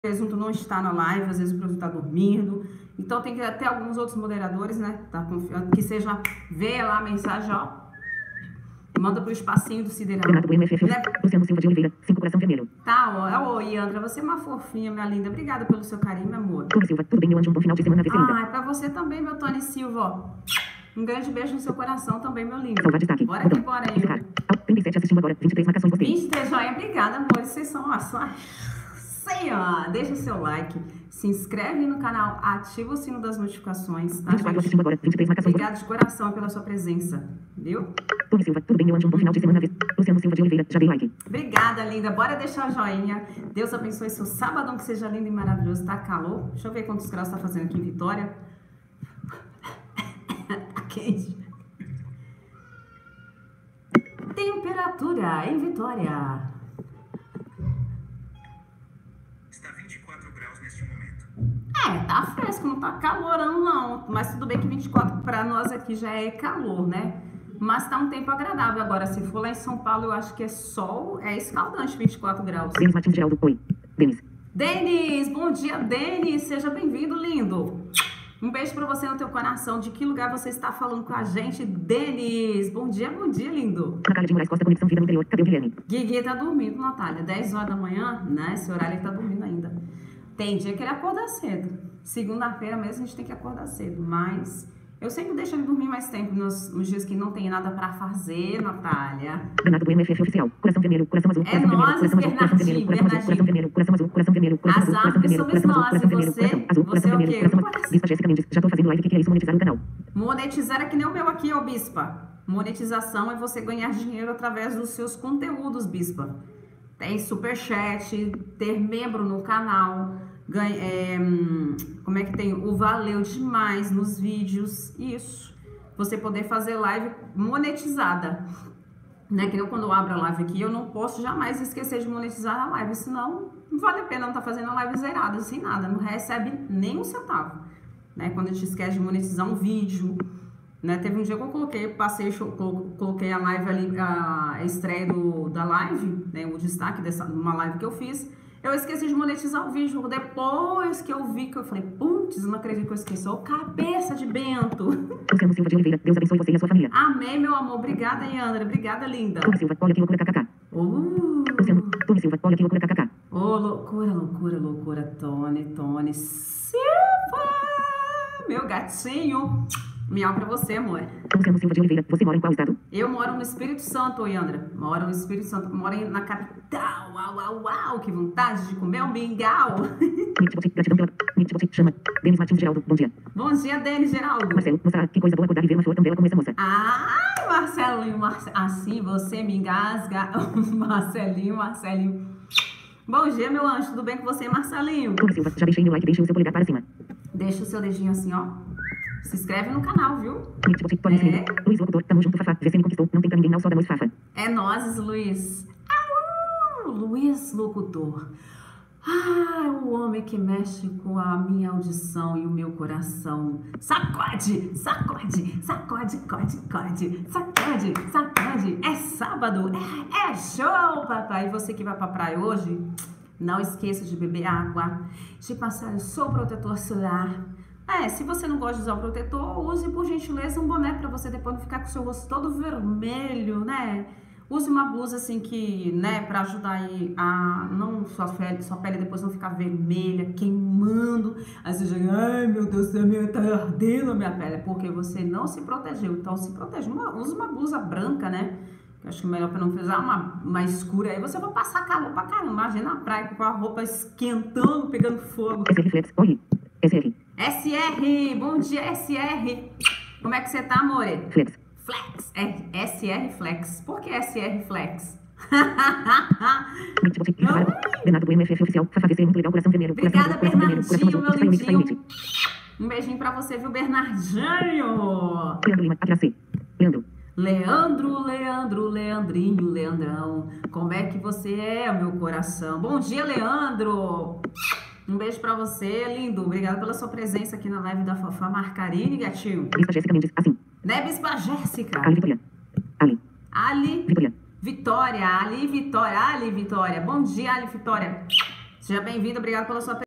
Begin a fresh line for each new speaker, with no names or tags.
presunto não está na live, às vezes o presunto está dormindo. Então tem que ter alguns outros moderadores, né? Tá confiando que seja, vê lá a mensagem, ó. Manda pro espacinho do Sideral.
Luciano Silva de Oliveira, 5 coração vermelho.
Tá, ó. Oi, Andra, você é uma fofinha, minha linda. Obrigada pelo seu carinho, meu amor.
Tony Silva, tudo bem, meu anjo, um bom final de semana,
Ah, é pra você também, meu Tony Silva, ó. Um grande beijo no seu coração também, meu lindo.
Salvar destaque.
Bora que bora aí.
37 assistindo agora, 23 marcações, gostei.
23 joinha, obrigada, amor. Vocês são, ó, ó, deixa o seu like, se inscreve no canal, ativa o sino das notificações, tá,
24 assistindo agora, 23 marcações.
Obrigada de coração pela sua presença, viu?
Tony Silva, tudo bem, meu anjo, um bom final de semana, Luciano Silva de Oliveira, já dei like.
Obrigada, linda. Bora deixar o joinha. Deus abençoe seu sábado, que seja lindo e maravilhoso. Tá calor? Deixa eu ver quantos graus tá fazendo aqui em Vitória. Tá quente. Temperatura em Vitória.
Está 24 graus neste momento.
Tá fresco, não tá calorão não. Mas tudo bem que 24 para nós aqui já é calor, né? Mas tá um tempo agradável. Agora, se for lá em São Paulo, eu acho que é sol, é escaldante, 24 graus.
Denis Martins Geraldo, oi.
Denis, bom dia, Denis. Seja bem-vindo, lindo. Um beijo pra você no teu coração. De que lugar você está falando com a gente, Denis? Bom dia, lindo.
Natália de Moraes Costa, Conexão Vida no Interior. Cadê o Guilherme?
Guigui tá dormindo, Natália. 10 horas da manhã, né? Esse horário ele tá dormindo ainda. Tem dia que ele acorda cedo. Segunda-feira mesmo a gente tem que acordar cedo, mas eu sempre deixo ele dormir mais tempo nos dias que não tem nada pra fazer, Natália.
Bernardo do MFF oficial. Coração vermelho, coração azul,
É
coração
nós,
vermelho, coração vermelho, coração vermelho, coração azul, coração vermelho, coração azul, coração vermelho, coração azul, coração vermelho, coração vermelho, coração azul. Bispa Jéssica Mendes, já tô fazendo live, o que é isso? Monetizar o canal.
Monetizar é que nem o meu aqui, ó, Bispa. Monetização é você ganhar dinheiro através dos seus conteúdos, Bispa. Tem superchat, ter membro no canal, como é que tem? O valeu demais nos vídeos, isso. Você poder fazer live monetizada. Né? Que eu, quando eu abro a live aqui, eu não posso jamais esquecer de monetizar a live, senão não vale a pena não estar fazendo a live zerada, sem nada, não recebe nem um centavo. Né? Quando a gente esquece de monetizar um vídeo, né? Teve um dia que eu coloquei a live ali, a estreia da live, né? O destaque dessa uma live que eu fiz. Eu esqueci de monetizar o vídeo. Depois que eu vi, que eu falei, putz, não acredito que eu esqueci. Ô, cabeça de Bento.
Luciano Silva de Oliveira, Deus abençoe você e a sua família.
Amém, meu amor. Obrigada, Yandra. Obrigada, linda.
Tony Silva, olha que loucura, kkk. Luciano, Tony Silva, olha que loucura, kkk.
Loucura, Tony Silva. Meu gatinho. Miau pra você, amor.
Luciano Silva de Oliveira, você mora em qual estado?
Eu moro no Espírito Santo, Yandra. Moro no Espírito Santo. Moro na capital. Uau. Que vontade de comer um mingau.
Gratidão pela... chama. Denis Martins Geraldo, bom dia.
Bom dia, Denis Geraldo.
Marcelo, moça, que coisa boa acordar e ver uma flor tão bela como essa moça.
Ai, Marcelinho. Assim você me engasga. Marcelinho. Bom dia, meu anjo. Tudo bem com você, Marcelinho?
Tony Silva, já deixei meu like, deixe o seu polegar para cima.
Deixa o seu dedinho assim, ó. Se inscreve no canal, viu?
Luiz Locutor, tamo junto, Fafá. Vê se me conquistou. Não tem pra ninguém, não, só da noite, Fafa.
É nós, Luiz. Luiz Locutor. O homem que mexe com a minha audição e o meu coração. Sacode. É sábado. É show, papai. E você que vai pra praia hoje, não esqueça de beber água, de passar o seu protetor solar. Se você não gosta de usar o protetor, use, por gentileza, um boné pra você depois não ficar com o seu rosto todo vermelho, né? Use uma blusa assim que, né, pra ajudar aí a não sua pele depois não ficar vermelha, queimando. Aí você chega, ai meu Deus do céu, tá ardendo a minha pele, porque você não se protegeu. Então se protege, use uma blusa branca, né? Eu acho que é melhor pra não usar uma escura, aí você vai passar calor pra caramba. Imagina na praia com a roupa esquentando, pegando fogo. SR, bom dia, SR. Como é que você tá, amore? Flex, SR Flex. Por que SR Flex?
Bernardo do MFF oficial, Fafá, VC, muito legal, coração vermelho.
Obrigada, Bernardinho, meu lindinho. Um beijinho pra você, viu, Bernardinho?
Leandro Lima, Atracê.
Leandrinho, Leandrão. Como é que você é, meu coração? Bom dia, Leandro. Um beijo pra você, lindo. Obrigada pela sua presença aqui na live da Fafá Marcarini, gatinho.
Bispa Jéssica Mendes, assim.
Né, Bispa Jéssica?
Ali,
Vitória. Bom dia, Ali Vitória. Seja bem-vindo, obrigado pela sua